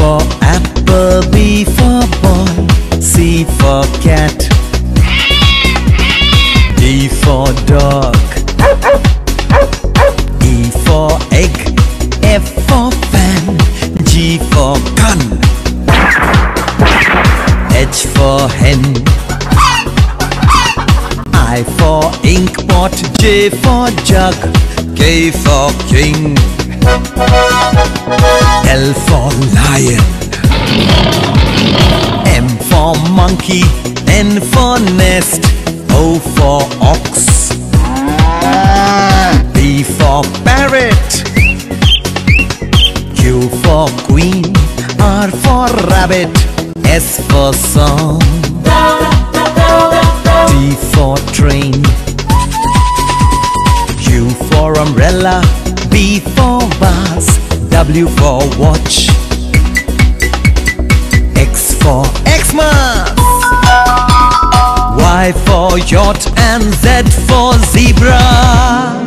for apple, B for ball, C for cat, D for dog, E for egg, F for fan, G for gun, H for hen, I for inkpot, J for jug, K for king, L for lion, M for monkey, N for nest, O for ox, P for parrot, Q for queen, R for rabbit, S for song, T for train, U for umbrella, B for vase, W for watch, X for Xmas, Y for yacht, and Z for zebra.